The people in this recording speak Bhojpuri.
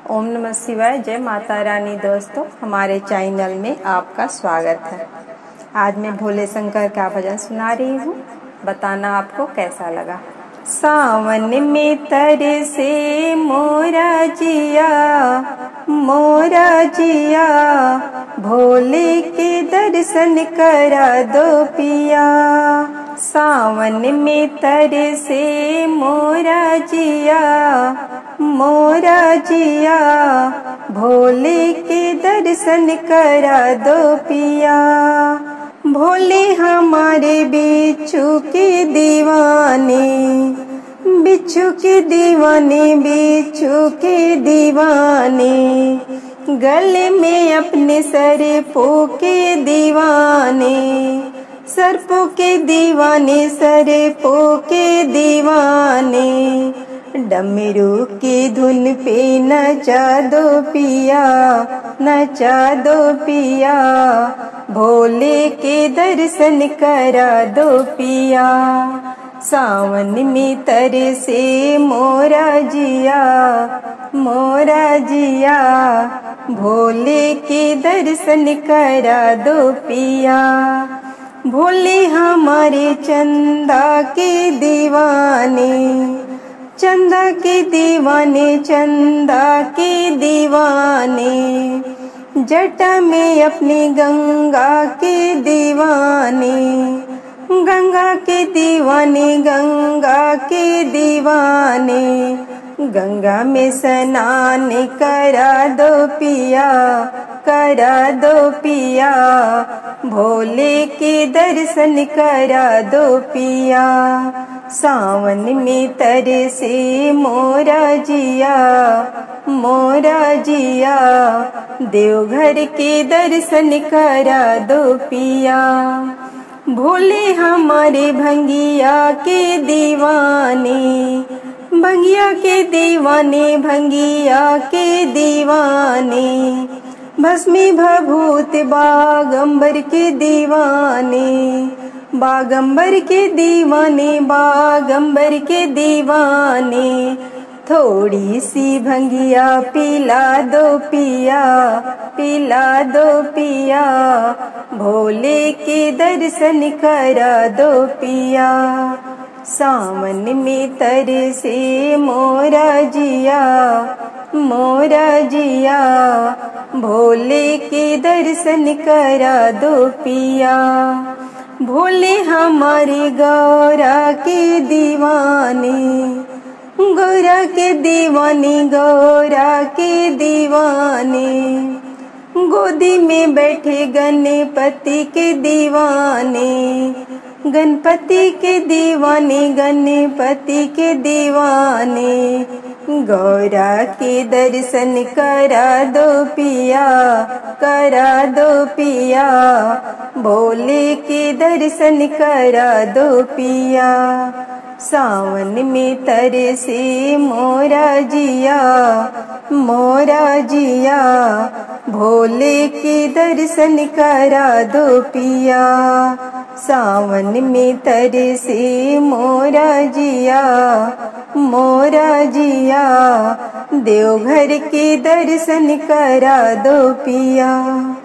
ओम नमः शिवाय। जय माता रानी। दोस्तों, हमारे चैनल में आपका स्वागत है। आज मैं भोले शंकर का भजन सुना रही हूँ, बताना आपको कैसा लगा। सावन में तरसे मोरा जिया, भोले के दर्शन करा दो पिया। सावन में तरसे मोरा जिया, भोले के दर्शन करा दो पिया। भोले हमारे बिच्छू के दीवाने, बिच्छू के दीवाने, गले में अपने सर्पों के दीवाने, सर्पों के दीवाने, डमरू की धुन पे नचा दो पिया, भोले के दर्शन करा दो पिया। सावन में तरसे मोरा जिया, भोले के दर्शन करा दो पिया। भोले हमारे चंदा के दीवाने, चंदा के दीवाने, जटा में अपनी गंगा के दीवाने, गंगा के दीवाने, गंगा में स्नान करा दो पिया, भोले के दर्शन करा दो पिया। सावन में तरसे मोरा जिया, देवघर के दर्शन करा दो पिया। भोले हमारे भंगिया के दीवाने, भंगिया के दीवाने, भस्मी भभूत बागंबर के दीवाने, थोड़ी सी भंगिया पिला दो पिया, भोले के दर्शन करा दो पिया। सावन में तरसे मोरा जिया, भोले के दर्शन करा दो पिया। भोले हमारे गौरा के दीवाने, गोदी में बैठे गणपति के दीवाने, गौरा के दर्शन करा दो पिया, भोले के दर्शन करा दो पिया। सावन में तरसे मोरा जिया, भोले के दर्शन करा दो पिया। सावन में तरसे मोरा जिया, देवघर के दर्शन करा दो पिया।